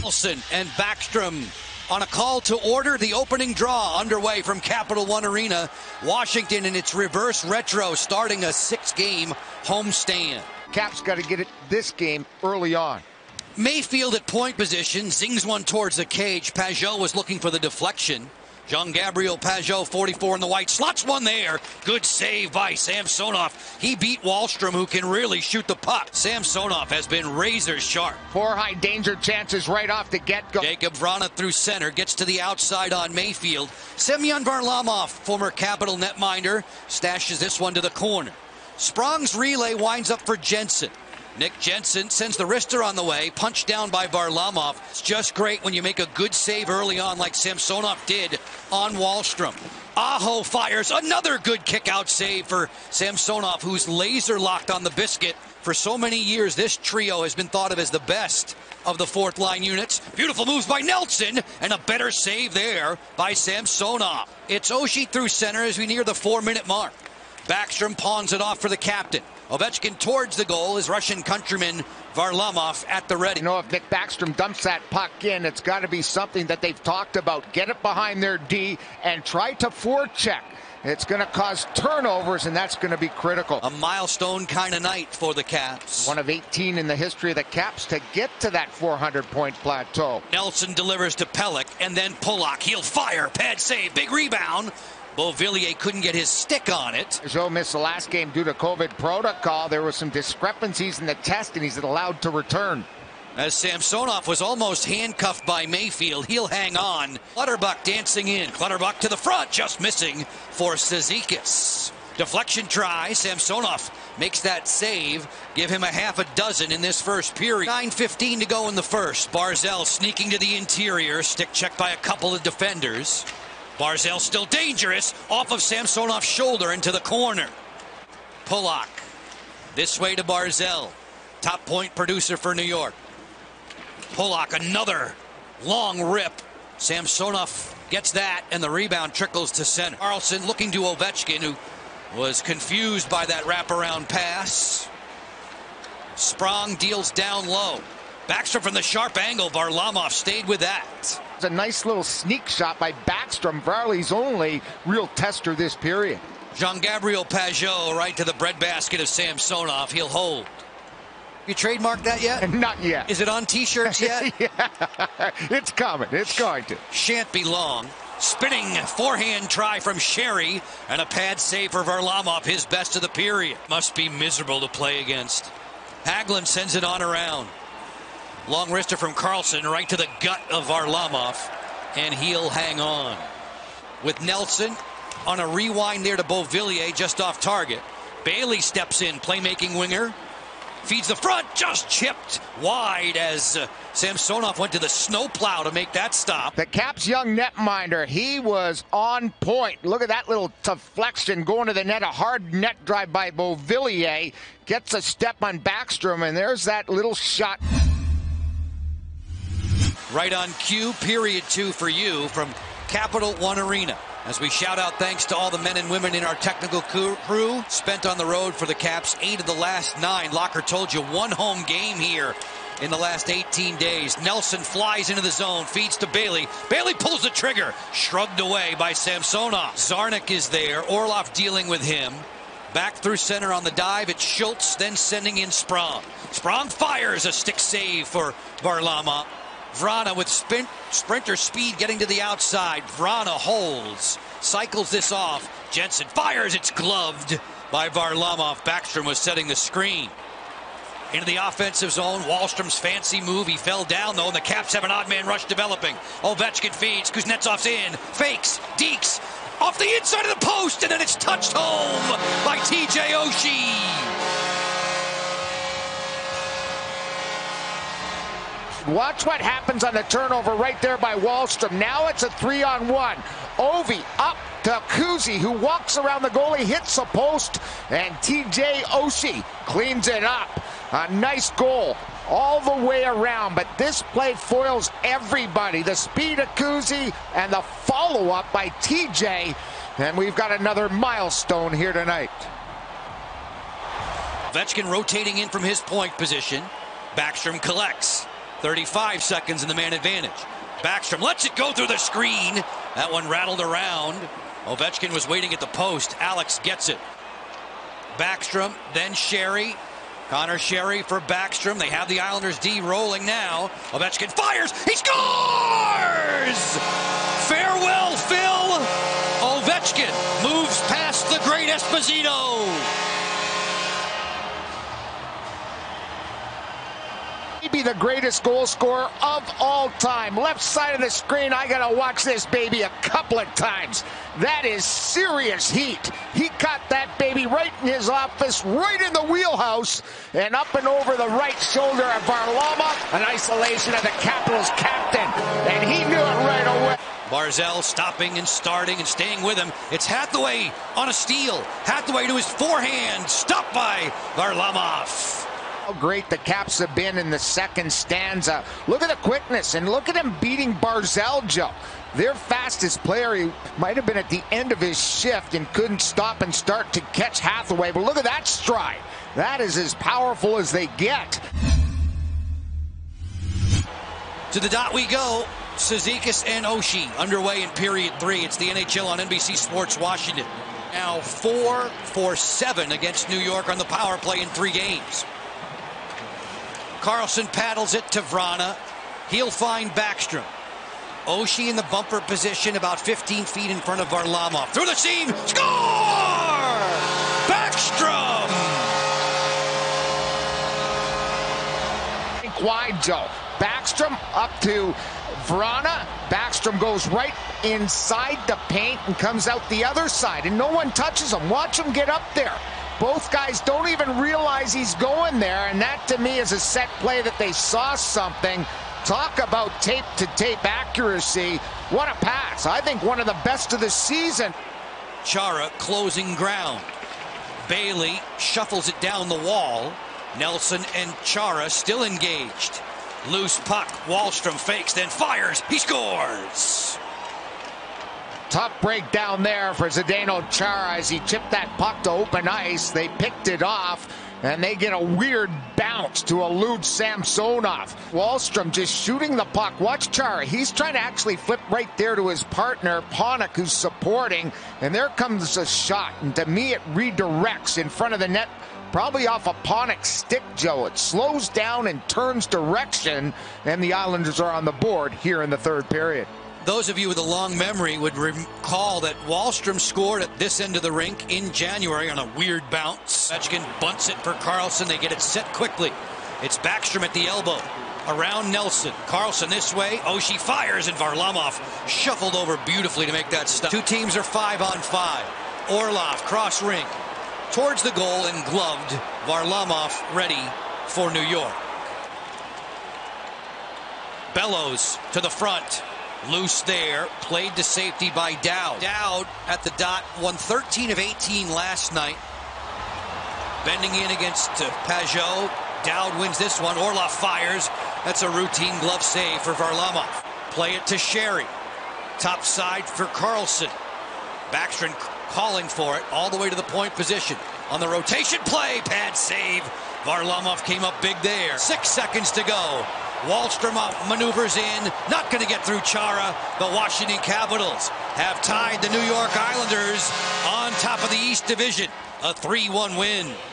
Nelson and Backstrom on a call to order. The opening draw underway from Capital One Arena. Washington in its reverse retro starting a 6-game homestand. Caps got to get it this game early on. Mayfield at point position, zings one towards the cage. Pajot was looking for the deflection. Jean-Gabriel Pajot, 44 in the white, slots one there. Good save by Samsonov. He beat Wahlstrom, who can really shoot the puck. Samsonov has been razor sharp. 4 high danger chances right off the get-go. Jacob Vrana through center, gets to the outside on Mayfield. Semyon Varlamov, former Capital netminder, stashes this one to the corner. Sprong's relay winds up for Jensen. Nick Jensen sends the wrister on the way, punched down by Varlamov. It's just great when you make a good save early on like Samsonov did on Wahlstrom. Aho fires another good kick-out save for Samsonov, who's laser-locked on the biscuit. For so many years, this trio has been thought of as the best of the fourth-line units. Beautiful moves by Nelson, and a better save there by Samsonov. It's Oshie through center as we near the 4-minute mark. Backstrom pawns it off for the captain. Ovechkin towards the goal, his Russian countryman Varlamov at the ready. You know, if Nick Backstrom dumps that puck in, it's got to be something that they've talked about. Get it behind their D and try to forecheck. It's going to cause turnovers, and that's going to be critical. A milestone kind of night for the Caps. One of 18 in the history of the Caps to get to that 400-point plateau. Nelson delivers to Pelech, and then Pulock. He'll fire, pad save, big rebound. Beauvillier couldn't get his stick on it. Joe missed the last game due to COVID protocol. There were some discrepancies in the test, and he's allowed to return. As Samsonov was almost handcuffed by Mayfield, he'll hang on. Clutterbuck dancing in. Clutterbuck to the front, just missing for Cizikas. Deflection try. Samsonov makes that save. Give him a half a dozen in this first period. 9:15 to go in the first. Barzal sneaking to the interior. Stick checked by a couple of defenders. Barzal still dangerous, off of Samsonov's shoulder into the corner. Pulock, this way to Barzal, top point producer for New York. Pulock, another long rip. Samsonov gets that, and the rebound trickles to center. Carlson looking to Ovechkin, who was confused by that wraparound pass. Sprong deals down low. Backstrom from the sharp angle. Varlamov stayed with that. It's a nice little sneak shot by Backstrom, Varley's only real tester this period. Jean-Gabriel Pajot right to the breadbasket of Samsonov. He'll hold. You trademarked that yet? Not yet. Is it on T-shirts yet? Yeah, it's coming. It's going to. Shan't be long. Spinning forehand try from Sherry, and a pad save for Varlamov, his best of the period. Must be miserable to play against. Hagelin sends it on around. Long wrister from Carlson right to the gut of Varlamov, and he'll hang on. With Nelson on a rewind there to Beauvillier, just off target. Bailey steps in, playmaking winger. Feeds the front, just chipped wide as Samsonov went to the snowplow to make that stop. The Caps' young netminder, he was on point. Look at that little deflection going to the net. A hard net drive by Beauvillier. Gets a step on Backstrom, and there's that little shot. Right on cue, period 2 for you from Capital One Arena. As we shout out thanks to all the men and women in our technical crew spent on the road for the Caps 8 of the last 9. Locker told you 1 home game here in the last 18 days. Nelson flies into the zone, feeds to Bailey. Bailey pulls the trigger, shrugged away by Samsonov. Zarnik is there, Orlov dealing with him. Back through center on the dive, it's Schultz, then sending in Sprong. Sprong fires a stick save for Varlamov. Vrana with sprinter speed getting to the outside. Vrana holds, cycles this off. Jensen fires, it's gloved by Varlamov. Backstrom was setting the screen. Into the offensive zone, Wahlstrom's fancy move. He fell down though, and the Caps have an odd man rush developing. Ovechkin feeds, Kuznetsov's in, fakes, Deeks, off the inside of the post, and then it's touched home by TJ Oshie. Watch what happens on the turnover right there by Wahlstrom. Now it's a 3-on-1. Ovi up to Kuzi, who walks around the goalie, hits a post, and TJ Oshie cleans it up. A nice goal all the way around, but this play foils everybody. The speed of Kuzi and the follow-up by TJ, and we've got another milestone here tonight. Ovechkin rotating in from his point position. Backstrom collects. 35 seconds in the man advantage. Backstrom lets it go through the screen. That one rattled around. Ovechkin was waiting at the post. Alex gets it. Backstrom, then Sherry. Connor Sherry for Backstrom. They have the Islanders D rolling now. Ovechkin fires. He scores! Farewell, Phil. Ovechkin moves past the great Esposito. Maybe the greatest goal scorer of all time. Left side of the screen, I gotta watch this baby a couple of times. That is serious heat. He caught that baby right in his office, right in the wheelhouse, and up and over the right shoulder of Varlamov. An isolation of the Capitals captain, and he knew it right away. Barzal stopping and starting and staying with him. It's Hathaway on a steal. Hathaway to his forehand, stopped by Varlamov. How great the Caps have been in the second stanza. Look at the quickness, and look at him beating Barzal, Joe. Their fastest player, he might have been at the end of his shift and couldn't stop and start to catch Hathaway, but look at that stride. That is as powerful as they get. To the dot we go. Cizikas and Oshie underway in period 3. It's the NHL on NBC Sports Washington. Now 4 for 7 against New York on the power play in 3 games. Carlson paddles it to Vrana. He'll find Backstrom. Oshie in the bumper position about 15 feet in front of Varlamov. Through the seam. Score! Backstrom! Wide, Joe. Backstrom up to Vrana. Backstrom goes right inside the paint and comes out the other side, and no one touches him. Watch him get up there. Both guys don't even realize he's going there, and that to me is a set play that they saw something. Talk about tape-to-tape accuracy. What a pass. I think one of the best of the season. Chara closing ground. Bailey shuffles it down the wall. Nelson and Chara still engaged. Loose puck. Wahlstrom fakes, then fires. He scores! Tough break down there for Zdeno Chara as he chipped that puck to open ice. They picked it off, and they get a weird bounce to elude Samsonov. Wahlstrom just shooting the puck. Watch Chara. He's trying to actually flip right there to his partner, Panik, who's supporting. And there comes a shot. And to me, it redirects in front of the net, probably off a Panik stick, Joe. It slows down and turns direction, and the Islanders are on the board here in the third period. Those of you with a long memory would recall that Wahlstrom scored at this end of the rink in January on a weird bounce. Ovechkin bunts it for Carlson. They get it set quickly. It's Backstrom at the elbow. Around Nelson. Carlson this way. Oshie fires, and Varlamov shuffled over beautifully to make that stop. Two teams are 5-on-5. Orlov cross ring towards the goal and gloved. Varlamov ready for New York. Bellows to the front. Loose there, played to safety by Dowd. Dowd at the dot, won 13 of 18 last night. Bending in against Pajot. Dowd wins this one. Orlov fires. That's a routine glove save for Varlamov. Play it to Sherry. Top side for Carlson. Backstrom calling for it all the way to the point position. On the rotation play, pad save. Varlamov came up big there. 6 seconds to go. Wahlstrom maneuvers in, not going to get through Chara. The Washington Capitals have tied the New York Islanders on top of the East Division. A 3-1 win.